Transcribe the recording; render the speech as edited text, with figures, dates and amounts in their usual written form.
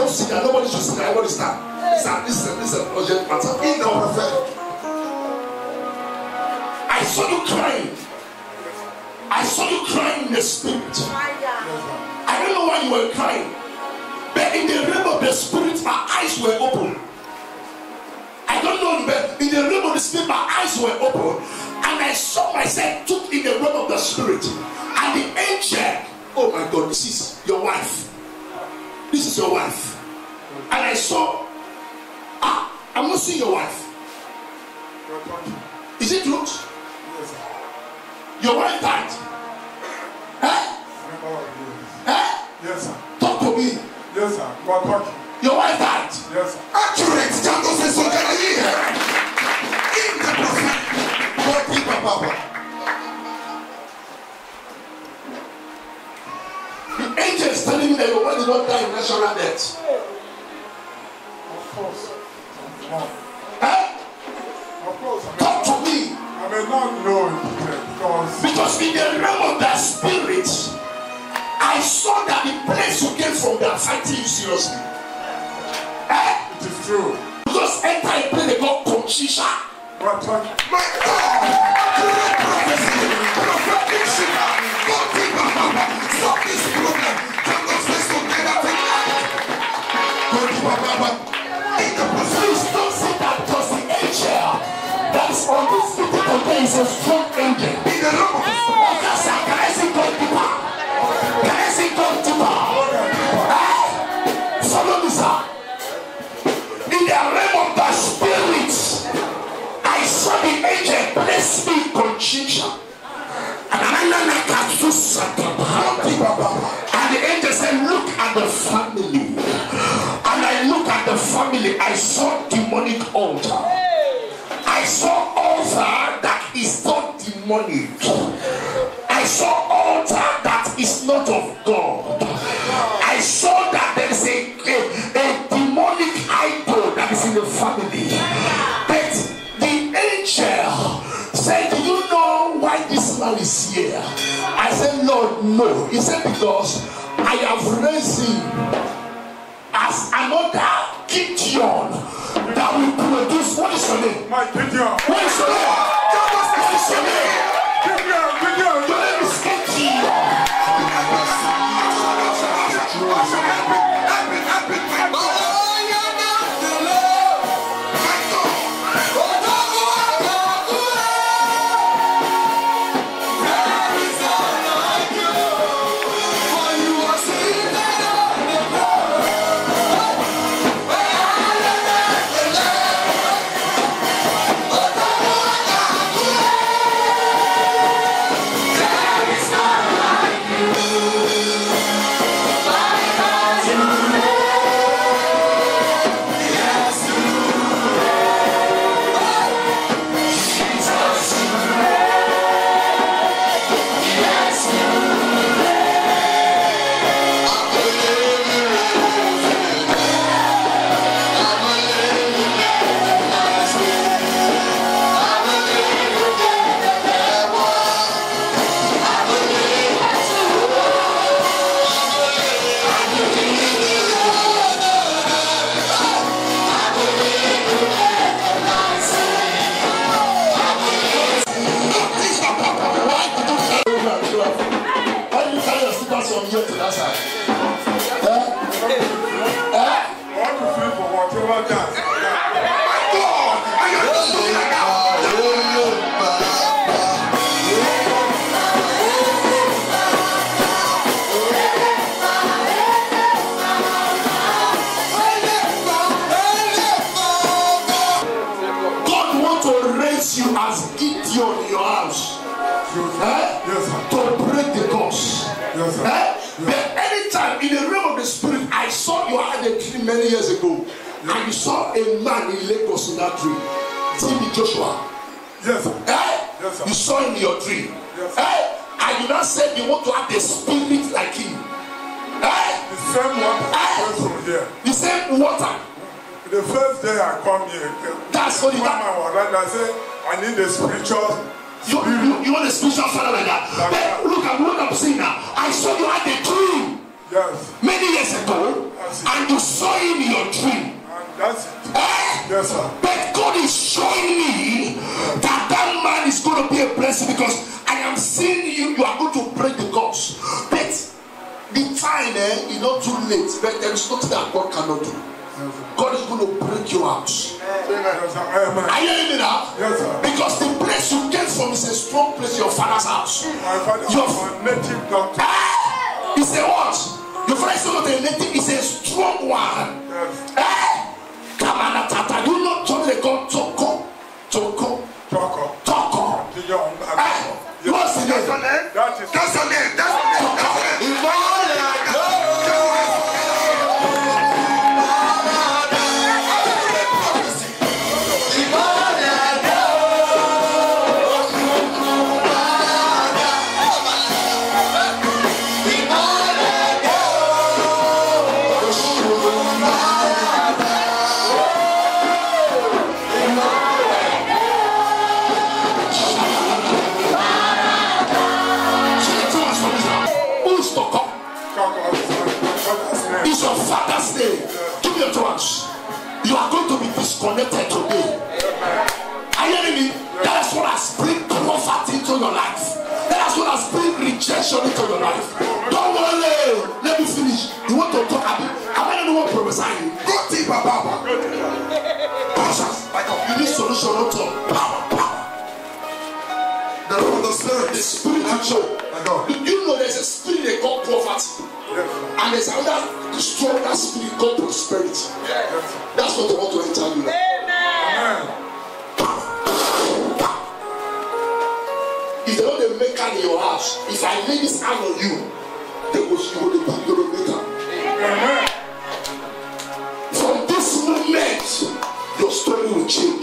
sit down. Nobody should sit down. Everybody stand. Listen, urgent matter. In the prophet. I saw you crying. I saw you crying in the spirit. I don't know why you were crying. But in the realm of the spirit, my eyes were open. I don't know, but in the realm of the spirit, my eyes were open. And I saw myself took in the realm of the spirit. And the angel, oh my God, this is your wife. This is your wife. And I saw, I'm not seeing your wife. Is it true? Yes, sir. Your wife died. Huh? Huh? Yes, sir. Talk to me. Yes, sir. You are talking. Your wife died. Yes, sir. Accurate. Jango says so. Can I hear? In the prophet. God keep a papa. The angel is telling me that your wife did not die in natural death. Of course. No. Huh? Of course. Talk to me. I may not know it Because in the realm of the spirit, I saw that the place you came from, they are fighting you seriously. It is true. Just enter a place they call Conchisha. What talking? My God! Prophetic shiver. God keep a papa. Stop this problem. Can God say something that God keep a papa. Please don't say that because the angel that is on this city today is a strong angel. In the realm of the spirit. Can I see God deeper? Can I see God deeper? Follow me, sir. In the realm of the spirit, I saw the angel bless me Conchisha. And the angel said, look at the family. And I look at the family, I saw demonic altar. I saw altar that is not demonic. I saw altar that is not of God. I saw that there is a demonic idol that is in the family. But the angel said, do you know why this man is here? I said, Lord, no. He said, because I have raised him as another Gideon that will produce. What is your name? My Gideon. What is your name? What is your name? Gideon. Your name is Gideon. Many years ago, and you saw a man in Lagos in that dream. TB Joshua. Yes, sir. Yes, sir. You saw him in your dream. Yes, sir. And you now said you want to have the spirit like him. The same water from here. The same water. The first day I come here, that's what you got. I said I need a spiritual. You want a spiritual father like that? Look, I'm seeing now. I saw you had a dream. Yes. Many years ago, and you saw him in your dream. And that's it. Yes, sir. But God is showing me that that man is going to be a blessing because I am seeing you are going to break the curse. But the time is not too late. But there is nothing that God cannot do. God is going to break you out. Amen. Are you hearing me now? Yes, sir. Because the place you came from is a strong place, your father's house. My father is a native doctor. It's a what? Your father is not a native, it's a strong one. Yes. Kamanatata, you know something they call Toko. What's the name? That is That's the name. That's the name. It's your father's name. Give me your trust. You are going to be disconnected today. Are you hearing me? That is what has bring poverty into your life. That is what has bring rejection into your life. Don't worry. Let me finish. You want to talk about? I want to know what prophesying. Go deeper, Papa. You need solution, not power. The spirit, the spiritual. You know there's a spirit they call poverty. And there's another stronger spirit called prosperity. That's what I want to enter you. Amen. If they don't they make out in your house, if I lay this hand on you, they will see what they will make out. From this moment, your story will change.